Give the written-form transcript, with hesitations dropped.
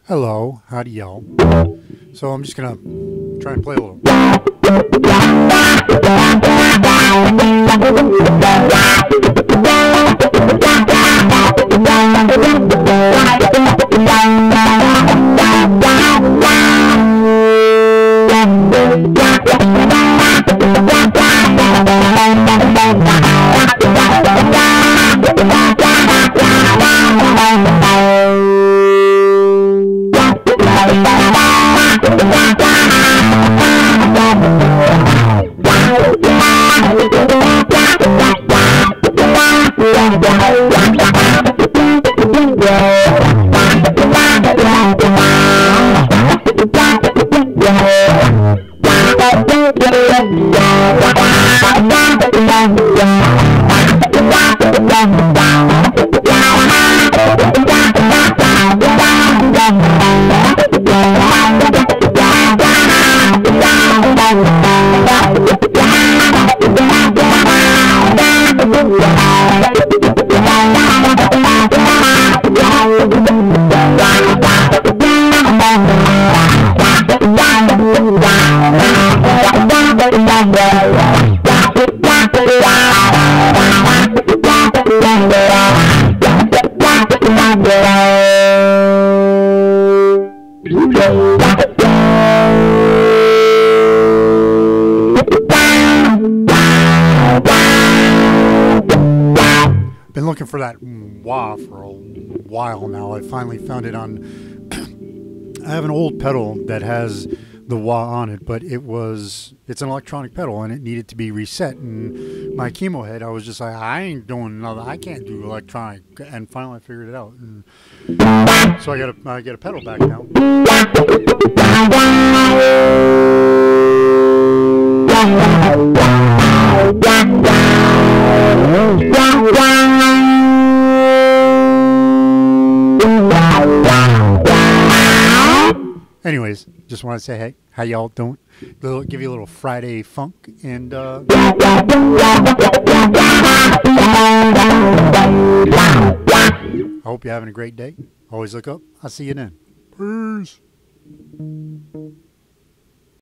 Hello, howdy y'all. So I'm just gonna try and play a little. Been looking for that wah for a while now. I finally found it on. I have an old pedal that has the wah on it, but it's an electronic pedal and it needed to be reset. And my chemo head, I was just like, I ain't doing another. I can't do electronic. And finally, I figured it out. And so I get a pedal back now. Anyways, just want to say, hey, how y'all doing? Give you a little Friday funk, and I hope you're having a great day. Always look up. I'll see you then. Peace.